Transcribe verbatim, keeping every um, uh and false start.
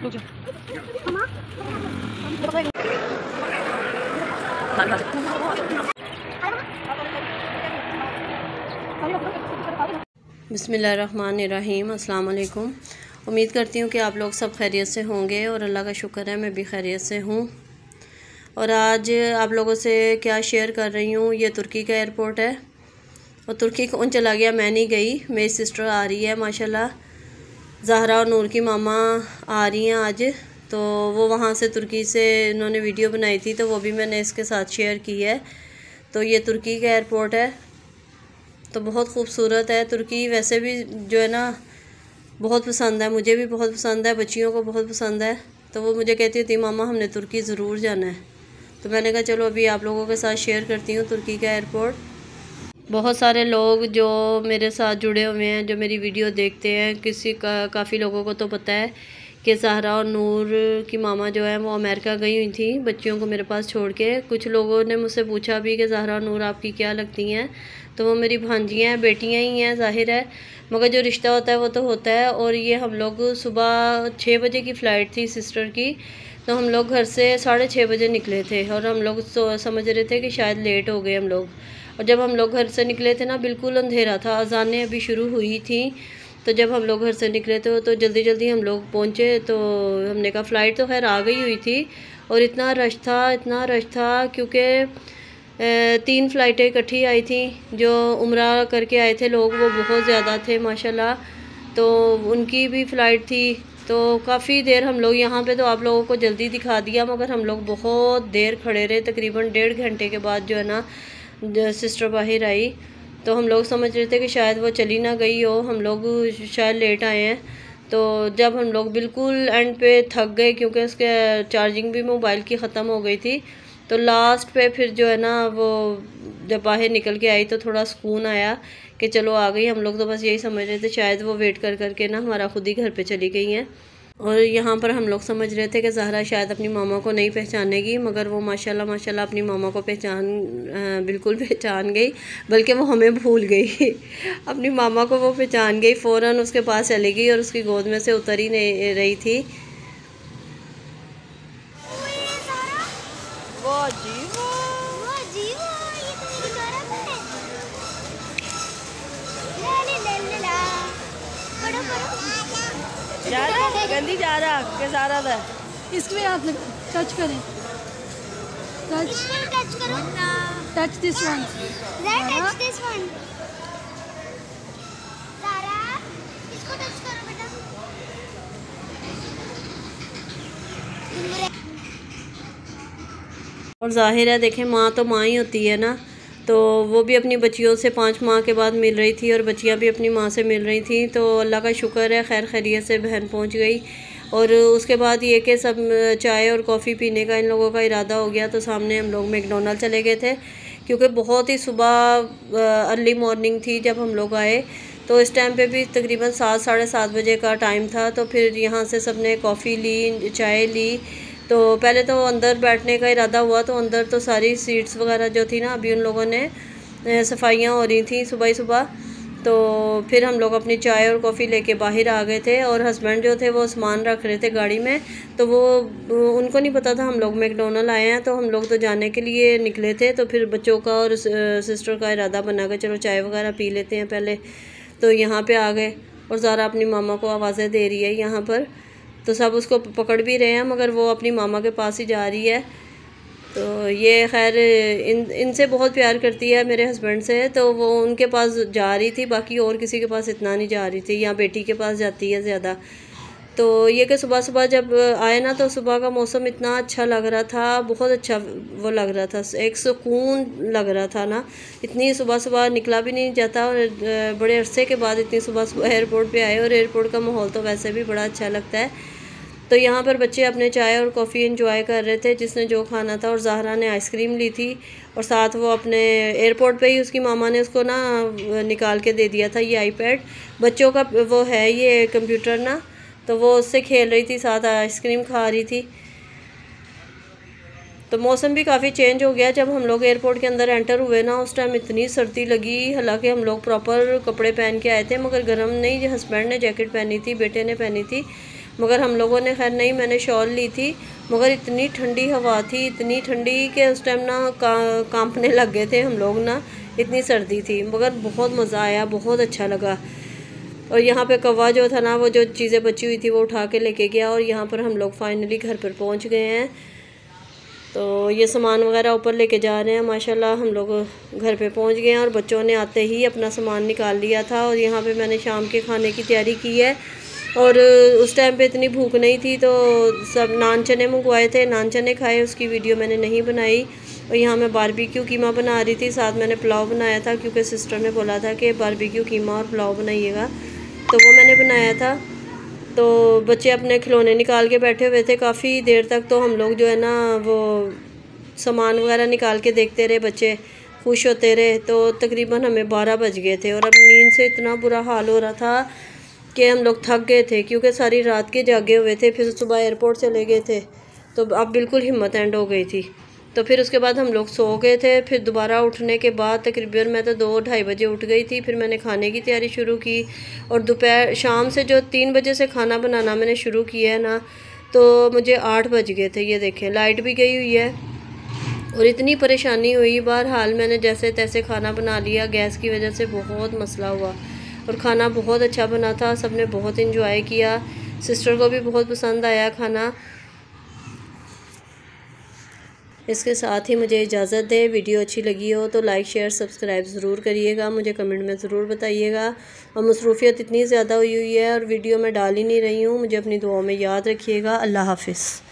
बिस्मिल्लाहिर्रहमानिर्रहीम। अस्सलाम वालेकुम। उम्मीद करती हूँ कि आप लोग सब खैरियत से होंगे और अल्लाह का शुक्र है मैं भी खैरियत से हूँ। और आज आप लोगों से क्या शेयर कर रही हूँ, ये तुर्की का एयरपोर्ट है। और तुर्की कौन चला गया, मैं नहीं गई, मेरी सिस्टर आ रही है माशाल्लाह। ज़हरा और नूर की मामा आ रही हैं आज, तो वो वहाँ से तुर्की से उन्होंने वीडियो बनाई थी, तो वो भी मैंने इसके साथ शेयर की है। तो ये तुर्की का एयरपोर्ट है, तो बहुत ख़ूबसूरत है। तुर्की वैसे भी जो है ना बहुत पसंद है, मुझे भी बहुत पसंद है, बच्चियों को बहुत पसंद है। तो वो मुझे कहती थी मामा हमने तुर्की ज़रूर जाना है। तो मैंने कहा चलो अभी आप लोगों के साथ शेयर करती हूँ तुर्की का एयरपोर्ट। बहुत सारे लोग जो मेरे साथ जुड़े हुए हैं, जो मेरी वीडियो देखते हैं, किसी का काफ़ी लोगों को तो पता है कि ज़हरा और नूर की मामा जो है वो अमेरिका गई हुई थी बच्चियों को मेरे पास छोड़ के। कुछ लोगों ने मुझसे पूछा भी कि ज़हरा और नूर आपकी क्या लगती हैं, तो वो मेरी भांजियाँ हैं, बेटियाँ ही हैं ज़ाहिर है, मगर जो रिश्ता होता है वो तो होता है। और ये हम लोग सुबह छः बजे की फ़्लाइट थी सिस्टर की, तो हम लोग घर से साढ़े छः बजे निकले थे और हम लोग समझ रहे थे कि शायद लेट हो गए हम लोग। और जब हम लोग घर से निकले थे ना बिल्कुल अंधेरा था, अज़ानें अभी शुरू हुई थी। तो जब हम लोग घर से निकले थे तो जल्दी जल्दी हम लोग पहुँचे। तो हमने कहा फ़्लाइट तो खैर आ गई हुई थी और इतना रश था, इतना रश था क्योंकि तीन फ़्लाइटें इकट्ठी आई थी। जो उम्रा करके आए थे लोग वो बहुत ज़्यादा थे माशाल्लाह, तो उनकी भी फ़्लाइट थी। तो काफ़ी देर हम लोग यहाँ पे, तो आप लोगों को जल्दी दिखा दिया, मगर हम लोग बहुत देर खड़े रहे। तकरीबन डेढ़ घंटे के बाद जो है ना सिस्टर बाहर आई, तो हम लोग समझ रहे थे कि शायद वो चली ना गई हो, हम लोग शायद लेट आए हैं। तो जब हम लोग बिल्कुल एंड पे थक गए क्योंकि उसके चार्जिंग भी मोबाइल की ख़त्म हो गई थी, तो लास्ट पे फिर जो है ना वो जब बाहर निकल के आई तो थोड़ा सुकून आया कि चलो आ गई। हम लोग तो बस यही समझ रहे थे शायद वो वेट कर कर के ना हमारा खुद ही घर पे चली गई हैं। और यहाँ पर हम लोग समझ रहे थे कि ज़हरा शायद अपनी मामा को नहीं पहचानेगी, मगर वो माशाल्लाह माशाल्लाह अपनी मामा को पहचान बिल्कुल पहचान गई, बल्कि वो हमें भूल गई। अपनी मामा को वो पहचान गई, फ़ौरन उसके पास चली गई और उसकी गोद में से उतर ही नहीं रही थी। गंदी जा रहा के सारा था, इसमें आप टच करें, टच टच करो, touch this one, touch this one, ज़ारा इसको टच करो बेटा। और जाहिर है देखें माँ तो माँ ही होती है ना, तो वो भी अपनी बच्चियों से पाँच माह के बाद मिल रही थी और बच्चियां भी अपनी माँ से मिल रही थी। तो अल्लाह का शुक्र है खैर खैरियत से बहन पहुंच गई। और उसके बाद ये कि सब चाय और कॉफ़ी पीने का इन लोगों का इरादा हो गया, तो सामने हम लोग मैकडॉनल्ड चले गए थे क्योंकि बहुत ही सुबह अर्ली मॉर्निंग थी जब हम लोग आए। तो इस टाइम पे भी तकरीबन सात साढ़े सात बजे का टाइम था। तो फिर यहाँ से सब ने कॉफ़ी ली, चाय ली। तो पहले तो अंदर बैठने का इरादा हुआ, तो अंदर तो सारी सीट्स वगैरह जो थी ना अभी उन लोगों ने सफाइयाँ हो रही थी सुबह ही सुबह। तो फिर हम लोग अपनी चाय और कॉफ़ी लेके बाहर आ गए थे और हस्बैंड जो थे वो सामान रख रहे थे गाड़ी में, तो वो उनको नहीं पता था हम लोग मैकडॉनल्ड आए हैं। तो हम लोग तो जाने के लिए निकले थे, तो फिर बच्चों का और सिस्टर का इरादा बना कर चलो चाय वगैरह पी लेते हैं पहले। तो यहाँ पे आ गए और ज़ारा अपनी मामा को आवाज़ें दे रही है यहाँ पर, तो सब उसको पकड़ भी रहे हैं मगर वो अपनी मामा के पास ही जा रही है। तो ये खैर इन इनसे बहुत प्यार करती है मेरे हस्बैंड से, तो वो उनके पास जा रही थी, बाकी और किसी के पास इतना नहीं जा रही थी। यहाँ बेटी के पास जाती है ज़्यादा। तो ये कि सुबह सुबह जब आए ना तो सुबह का मौसम इतना अच्छा लग रहा था, बहुत अच्छा वो लग रहा था, एक सुकून लग रहा था ना। इतनी सुबह सुबह निकला भी नहीं जाता और बड़े अरसे के बाद इतनी सुबह सुबह एयरपोर्ट पे आए, और एयरपोर्ट का माहौल तो वैसे भी बड़ा अच्छा लगता है। तो यहाँ पर बच्चे अपने चाय और कॉफ़ी एंजॉय कर रहे थे, जिसने जो खाना था। और ज़हरा ने आइसक्रीम ली थी और साथ वो अपने एयरपोर्ट पे ही उसकी मामा ने उसको ना निकाल के दे दिया था ये आईपैड, बच्चों का वो है ये कंप्यूटर ना, तो वो उससे खेल रही थी, साथ आइसक्रीम खा रही थी। तो मौसम भी काफ़ी चेंज हो गया। जब हम लोग एयरपोर्ट के अंदर एंटर हुए ना उस टाइम इतनी सर्दी लगी, हालांकि हम लोग प्रॉपर कपड़े पहन के आए थे मगर गर्म नहीं। हस्बैंड ने जैकेट पहनी थी, बेटे ने पहनी थी, मगर हम लोगों ने खैर नहीं, मैंने शॉल ली थी, मगर इतनी ठंडी हवा थी, इतनी ठंडी कि उस टाइम ना का, कांपने लग गए थे हम लोग ना, इतनी सर्दी थी। मगर बहुत मज़ा आया, बहुत अच्छा लगा। और यहाँ पे कौवा जो था ना, वो जो चीज़ें बची हुई थी वो उठा के लेके गया। और यहाँ पर हम लोग फाइनली घर पर पहुँच गए हैं। तो ये सामान वगैरह ऊपर लेके जा रहे हैं। माशाल्लाह हम लोग घर पे पहुँच गए हैं और बच्चों ने आते ही अपना सामान निकाल लिया था। और यहाँ पे मैंने शाम के खाने की तैयारी की है। और उस टाइम पे इतनी भूख नहीं थी तो सब नान चने मंगवाए थे, नान चने खाए, उसकी वीडियो मैंने नहीं बनाई। और यहाँ मैं बारबेक्यू कीमा बना रही थी, साथ मैंने पुलाव बनाया था क्योंकि सिस्टर ने बोला था कि बारबेक्यू कीमा और पुलाव बनाइएगा, तो वो मैंने बनाया था। तो बच्चे अपने खिलौने निकाल के बैठे हुए थे काफ़ी देर तक। तो हम लोग जो है ना वो सामान वगैरह निकाल के देखते रहे, बच्चे खुश होते रहे। तो तकरीबन हमें बारह बज गए थे और अब नींद से इतना बुरा हाल हो रहा था कि हम लोग थक गए थे क्योंकि सारी रात के जागे हुए थे। फिर सुबह एयरपोर्ट चले गए थे तो अब बिल्कुल हिम्मत एंड हो गई थी। तो फिर उसके बाद हम लोग सो गए थे। फिर दोबारा उठने के बाद तकरीबन मैं तो दो ढाई बजे उठ गई थी। फिर मैंने खाने की तैयारी शुरू की और दोपहर शाम से जो तीन बजे से खाना बनाना मैंने शुरू किया है ना, तो मुझे आठ बज गए थे। ये देखें, लाइट भी गई हुई है और इतनी परेशानी हुई। बहरहाल मैंने जैसे तैसे खाना बना लिया, गैस की वजह से बहुत मसला हुआ और खाना बहुत अच्छा बना था, सब ने बहुत इंजॉय किया, सिस्टर को भी बहुत पसंद आया खाना। इसके साथ ही मुझे इजाज़त दे। वीडियो अच्छी लगी हो तो लाइक शेयर सब्सक्राइब ज़रूर करिएगा, मुझे कमेंट में ज़रूर बताइएगा। और मसरूफ़ियत इतनी ज़्यादा हुई हुई है और वीडियो मैं डाल ही नहीं रही हूँ, मुझे अपनी दुआओं में याद रखिएगा। अल्लाह हाफ़िज़।